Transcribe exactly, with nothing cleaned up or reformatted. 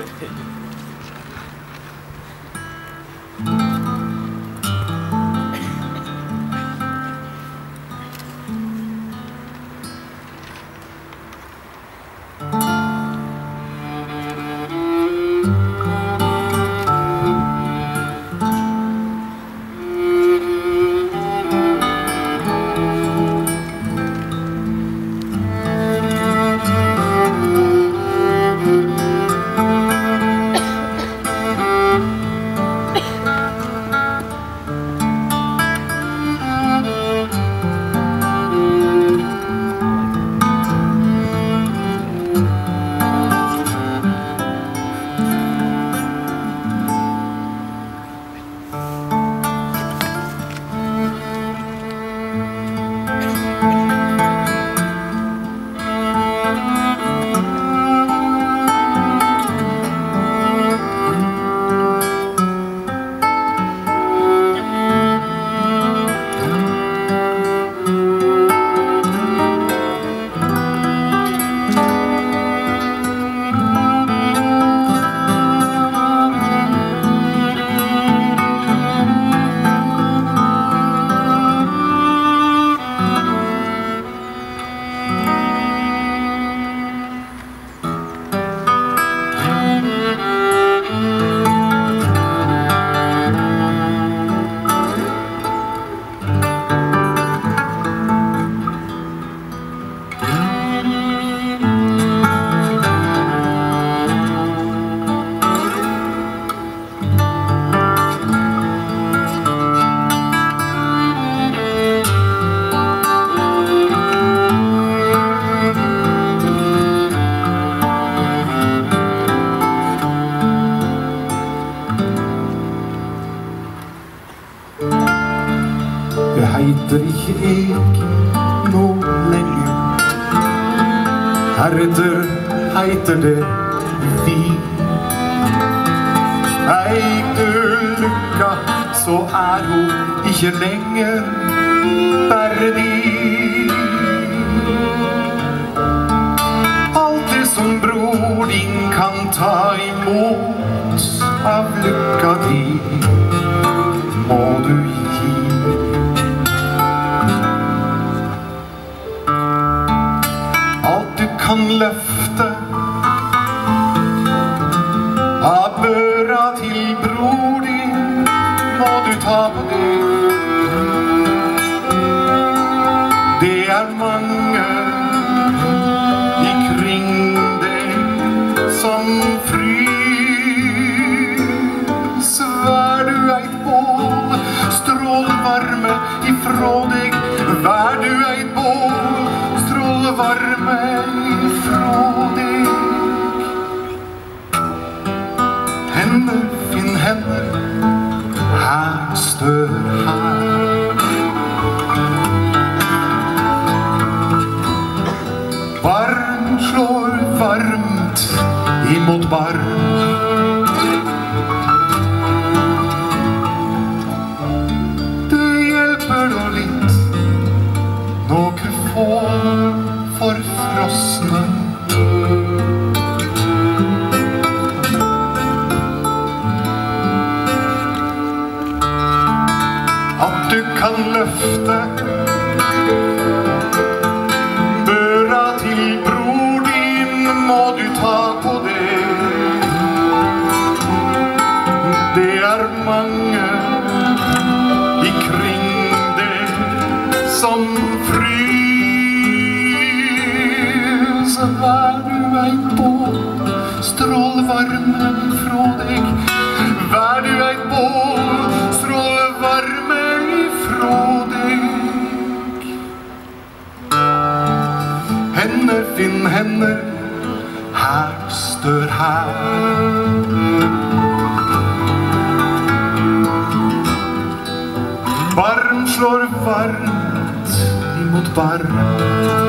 heiter ikke ek nå lenger. Heretter heiter det vi. Ei ulykka, så er hun ikke lenger bare vi. Alt det som bror din kan ta imot av lykka di, må du gi. Alt du kan løfte av børa til bror din, må du ta på det. Det er mange ikring deg som frys. Vær du eit bål, strål varme ifrå deg. Vær du eit bål, strål varme ifrå deg. Hender, finn hender, her stør her. Varm slår varmt imot barm. Det hjelper da litt, noe få forfrosne. At du kan løfte børa til bror din, må du ta på det. Det er mange ikring deg som frys. Vær du eit bål, strål varme ifrå deg. Vær du eit bål, strål varme ifrå deg. Hender, finn hender, her stør her. Varm slår varmt imot barm.